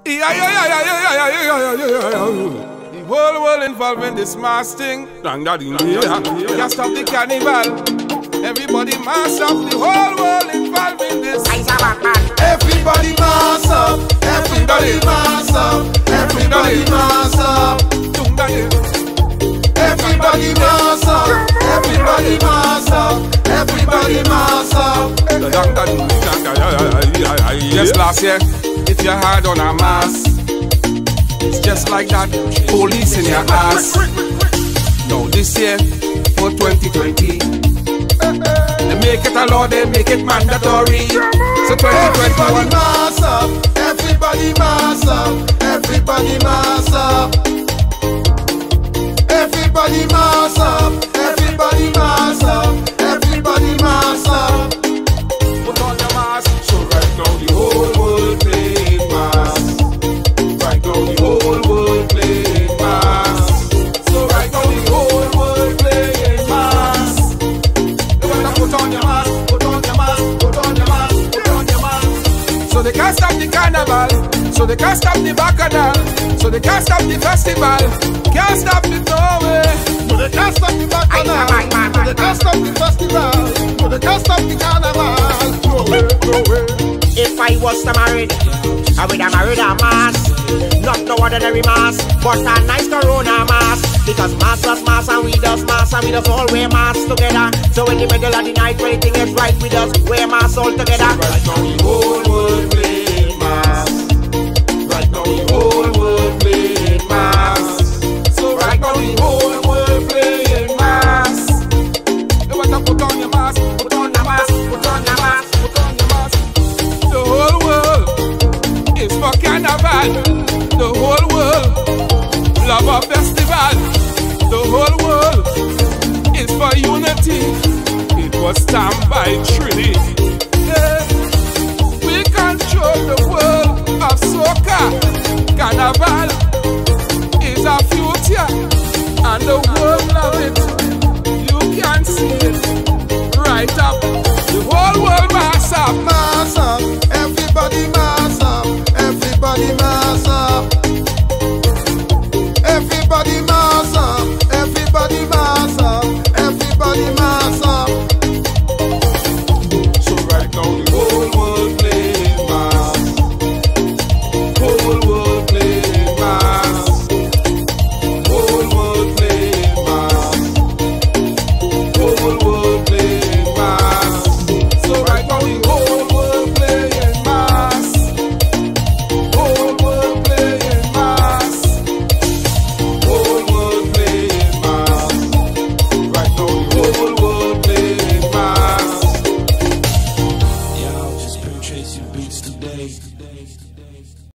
The whole world involved in this mass thing. Can't stop the carnival. Everybody mass up. The whole world involved in this. Everybody mass up. Everybody mass up. Everybody mass up. Everybody mass up. Everybody mass up. Everybody mass up. Yes, last year, if you had on a mask, it's just like that, police in your ass. Now this year, for 2020, they make it a law, they make it mandatory. So 2021, mass up. Everybody mass up. Everybody mass up. Everybody mass up. Everybody mass up. Everybody mass up. Put on your mask. So right now the whole world playing mask. Right now the whole world playing mask. So right now the whole world playing mask. You wanna put on your mask, put on your mask, put on your mask, put on your mask. So they can't stop the carnival, so they can't stop the bacchanal, so they can't stop the festival. Can't stop it no way. So they can't stop the bacchanal, so they can't stop the festival, so they can't stop the carnival. No way, no way. If I was to marry, I would have married a mask. Not no ordinary mask, but a nice Corona mask. Because mask does mask and we does mask, and we does all wear masks together. So in the middle of the night, when anything is right, we does wear masks all together. Right now the whole world playing mask. Right now the whole world playing mask. So right now the whole world playing mask. You better put on your mask, put on your mask, put on your mask, put on your mask. The whole world is for carnival. The whole world love a festival. The whole world is for unity. It was stamped by Trinity. Yeah. We control the world of soca. Carnival is our future, and the world love it. You can see it right up. The whole world mass up. Mass up. Everybody mass up. Everybody mass up. Everybody mass up. Everybody mass up. Everybody mass up. So right now the whole world playing mass. Whole world playing mass. Whole world playing mass. Whole world playing mass. So right now the whole world playing mass. Whole world playing mass. Whole world playing mass. Right now the whole world playing mass. Yo, just bring Tracy beats today.